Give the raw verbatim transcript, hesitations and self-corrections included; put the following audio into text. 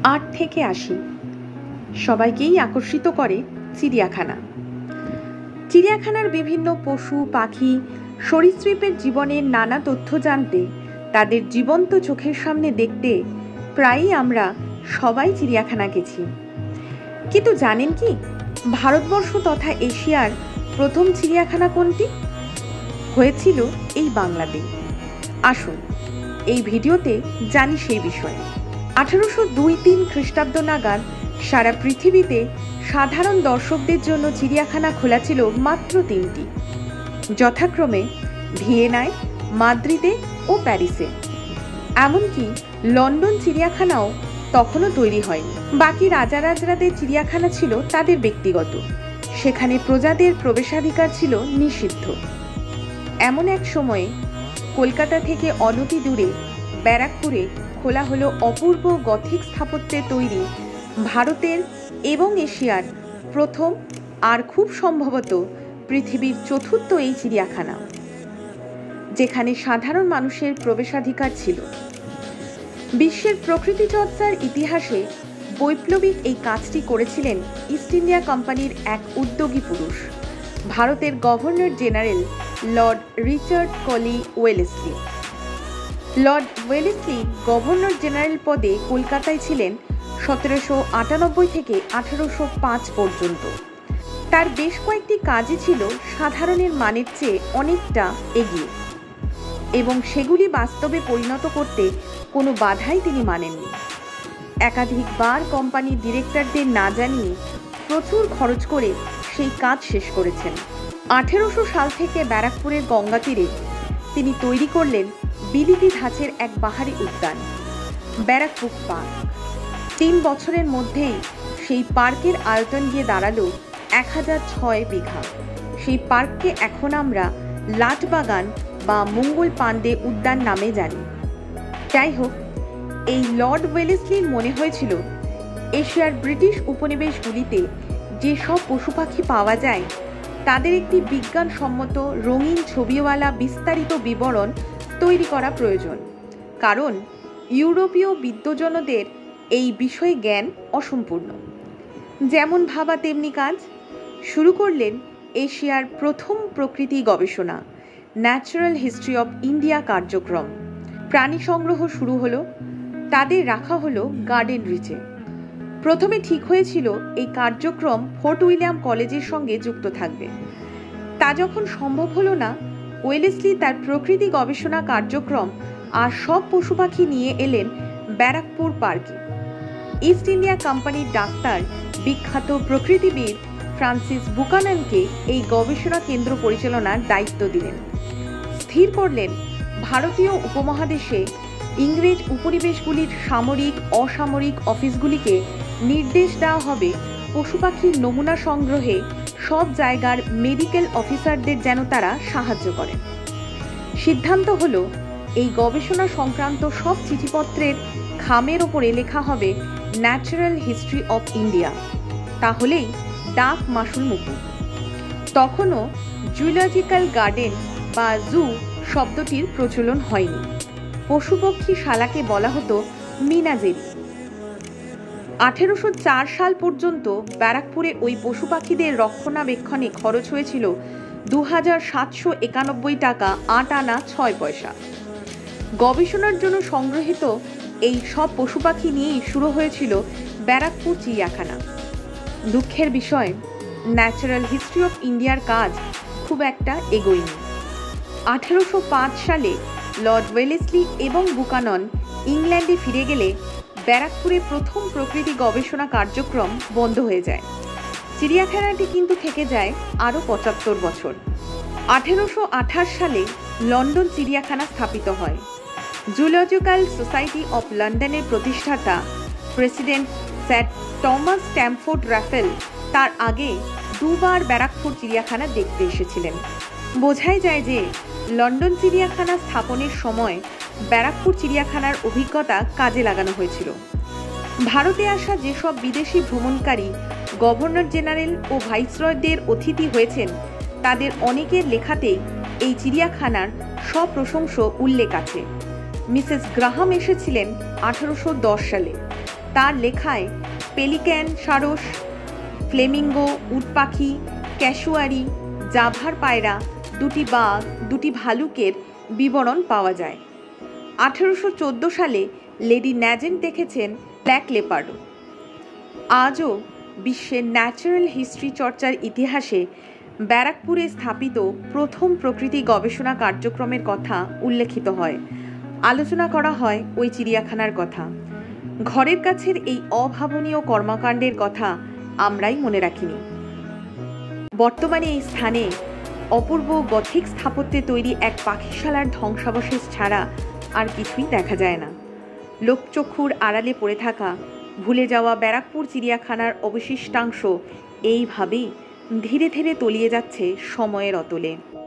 আট থেকে আশি সবাইকেই আকর্ষিত করে চিড়িয়াখানা। চিড়িয়াখানার বিভিন্ন পশু পাখি সরীসৃপের জীবনের নানা তথ্য জানতে, তাদের জীবন্ত চোখের সামনে দেখতে প্রায়ই আমরা সবাই চিড়িয়াখানা গেছি। কিন্তু জানেন কি, ভারতবর্ষ তথা এশিয়ার প্রথম চিড়িয়াখানা কোনটি? হয়েছিল এই বাংলাতে। আসুন এই ভিডিওতে জানি সেই বিষয়ে। আঠারোশো দুই তিন খ্রিস্টাব্দ নাগাদ সারা পৃথিবীতে সাধারণ দর্শকদের জন্য চিড়িয়াখানা খোলা ছিল মাত্র তিনটি, যথাক্রমে ভিয়েনায়, মাদ্রিদে ও প্যারিসে। এমনকি লন্ডন চিড়িয়াখানাও তখনও তৈরি হয়নি। বাকি রাজা রাজরাদের চিড়িয়াখানা ছিল তাদের ব্যক্তিগত, সেখানে প্রজাদের প্রবেশাধিকার ছিল নিষিদ্ধ। এমন এক সময়ে কলকাতা থেকে অনতি দূরে ব্যারাকপুরে খোলা হলো অপূর্ব গথিক স্থাপত্যে তৈরি ভারতের এবং এশিয়ার প্রথম আর খুব সম্ভবত পৃথিবীর চতুর্থ এই চিড়িয়াখানা, যেখানে সাধারণ মানুষের প্রবেশাধিকার ছিল। বিশ্বের প্রকৃতি চর্চার ইতিহাসে বৈপ্লবিক এই কাজটি করেছিলেন ইস্ট ইন্ডিয়া কোম্পানির এক উদ্যোগী পুরুষ, ভারতের governor general lord Richard Colley Wellesley. Lord Wellesley governor general পদে কলকাতায় ছিলেন সতেরোশো আটানব্বই থেকে আঠারোশো পাঁচ পর্যন্ত। তার বেশ কয়েকটি কাজই ছিল সাধারণের মানের চেয়ে অনেকটা এগিয়ে, এবং সেগুলি বাস্তবে পরিণত করতে কোনো বাধাই তিনি মানেননি। একাধিকবার কোম্পানির ডিরেক্টরদের না জানিয়ে প্রচুর খরচ করে সেই কাজ শেষ করেছেন। আঠেরোশো সাল থেকে ব্যারাকপুরের গঙ্গা তীরে তিনি তৈরি করলেন বিলিতি ধাঁচের এক বাহারি উদ্যান, ব্যারাকপুর পার্ক। তিন বছরের মধ্যেই সেই পার্কের আয়তন গিয়ে দাঁড়ালো এক হাজার ছয় বিঘা। সেই পার্ককে এখন আমরা লাটবাগান বা মঙ্গল পাণ্ডে উদ্যান নামে জানি। যাই হোক, এই লর্ড ওয়েলেসলির মনে হয়েছিল এশিয়ার ব্রিটিশ উপনিবেশগুলিতে যেসব পশু পাখি পাওয়া যায় তাদের একটি বিজ্ঞানসম্মত রঙিন ছবিওয়ালা বিস্তারিত বিবরণ তৈরি করা প্রয়োজন, কারণ ইউরোপীয় বিদ্বজনদের এই বিষয়ে জ্ঞান অসম্পূর্ণ। যেমন ভাবা তেমনি কাজ। শুরু করলেন এশিয়ার প্রথম প্রকৃতি গবেষণা, ন্যাচারাল হিস্ট্রি অফ ইন্ডিয়া কার্যক্রম। প্রাণী সংগ্রহ শুরু হলো, তাদের রাখা হলো গার্ডেন রিচে। প্রথমে ঠিক হয়েছিল এই কার্যক্রম ফোর্ট উইলিয়াম কলেজের সঙ্গে যুক্ত থাকবে। তা যখন সম্ভব হলো না, ওয়েলেসলি তার প্রকৃতি গবেষণা কার্যক্রম আর সব পশু পাখি নিয়ে এলেন ব্যারাকপুর পার্কে। ইস্ট ইন্ডিয়া কোম্পানির ডাক্তার, বিখ্যাত প্রকৃতিবিদ ফ্রান্সিস বুকাননকে এই গবেষণা কেন্দ্র পরিচালনার দায়িত্ব দিলেন। স্থির করলেন ভারতীয় উপমহাদেশে ইংরেজ উপনিবেশগুলির সামরিক অসামরিক অফিসগুলিকে নির্দেশ দেওয়া হবে পশু পাখির নমুনা সংগ্রহে সব জায়গার মেডিকেল অফিসারদের যেন তারা সাহায্য করেন। সিদ্ধান্ত হলো এই গবেষণা সংক্রান্ত সব চিঠিপত্রের খামের ওপরে লেখা হবে ন্যাচারাল হিস্ট্রি অফ ইন্ডিয়া, তাহলেই ডাক মাসুল মুকুব। তখনও জুলজিক্যাল গার্ডেন বা জু শব্দটির প্রচলন হয়নি। পশুপক্ষী শালাকে বলা হতো মিনাজেরি। আঠেরোশো চার সাল পর্যন্ত ব্যারাকপুরে ওই পশু পাখিদের রক্ষণাবেক্ষণে খরচ হয়েছিল দু হাজার সাতশো একানব্বই টাকা আট আনা ছয় পয়সা। গবেষণার জন্য সংগ্রহিত এই সব পশু পাখি নিয়েই শুরু হয়েছিল ব্যারাকপুর চিড়িয়াখানা। দুঃখের বিষয়, ন্যাচারাল হিস্ট্রি অফ ইন্ডিয়ার কাজ খুব একটা এগোয়নি। আঠেরোশো পাঁচ সালে লর্ড ওয়েলেসলি এবং বুকানন ইংল্যান্ডে ফিরে গেলে ব্যারাকপুরে প্রথম প্রকৃতি গবেষণা কার্যক্রম বন্ধ হয়ে যায়। চিড়িয়াখানাটি কিন্তু থেকে যায় আরও পঁচাত্তর বছর। আঠেরোশো আঠাশ সালে লন্ডন চিড়িয়াখানা স্থাপিত হয়। জুলজিক্যাল সোসাইটি অফ লন্ডনের প্রতিষ্ঠাতা president sir Thomas Stamford Raffles তার আগে দুবার ব্যারাকপুর চিড়িয়াখানা দেখতে এসেছিলেন। বোঝাই যায় যে লন্ডন চিড়িয়াখানা স্থাপনের সময় ব্যারাকপুর চিড়িয়াখানার অভিজ্ঞতা কাজে লাগানো হয়েছিল। ভারতে আসা যেসব বিদেশি ভ্রমণকারী গভর্নর জেনারেল ও ভাইসরয়দের অতিথি হয়েছেন তাদের অনেকের লেখাতেই এই চিড়িয়াখানার সপ্রশংস উল্লেখ আছে। মিসেস গ্রাহাম এসেছিলেন আঠারোশো দশ সালে। তার লেখায় পেলিক্যান, সারস, ফ্লেমিঙ্গো, উট পাখি, ক্যাশুয়ারি, জাভার পায়রা, দুটি বাঘ, দুটি ভালুকের বিবরণ পাওয়া যায়। আঠেরোশো চোদ্দো সালে লেডি ন্যাজেন্ট দেখেছেন ব্ল্যাক লেপার্ডও। আজও বিশ্বের ন্যাচারাল হিস্ট্রি চর্চার ইতিহাসে ব্যারাকপুরে স্থাপিত প্রথম প্রকৃতি গবেষণা কার্যক্রমের কথা উল্লেখিত হয়, আলোচনা করা হয় ওই চিড়িয়াখানার কথা। ঘরের কাছের এই অভাবনীয় কর্মকাণ্ডের কথা আমরাই মনে রাখিনি। বর্তমানে এই স্থানে অপূর্ব গথিক স্থাপত্যে তৈরি এক পাখিশালার ধ্বংসাবশেষ ছাড়া আর কিছুই দেখা যায় না। লোকচক্ষুর আড়ালে পড়ে থাকা ভুলে যাওয়া ব্যারাকপুর চিড়িয়াখানার অবশিষ্টাংশ এইভাবেই ধীরে ধীরে তলিয়ে যাচ্ছে সময়ের অতলে।